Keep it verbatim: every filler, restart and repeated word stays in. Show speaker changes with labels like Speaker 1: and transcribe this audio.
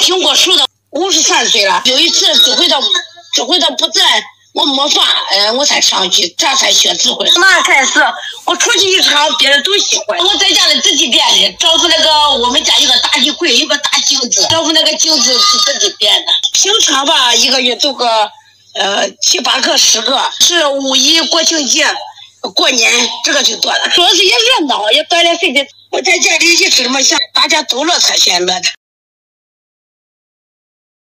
Speaker 1: 经过书的，五十三岁了。有一次指挥的指挥的不在，我没法，呃，我才上去，这才学指挥。那开始我出去一场，别人都喜欢。我在家里自己编的，找出那个我们家一个大衣柜，一个大镜子，找出那个镜子是自己编的。平常吧，一个月做个呃七八个、十个，是五一、国庆节、过年这个就多了。主要是也热闹，也锻炼身体。我在家里一直这么想，大家都乐才先乐的。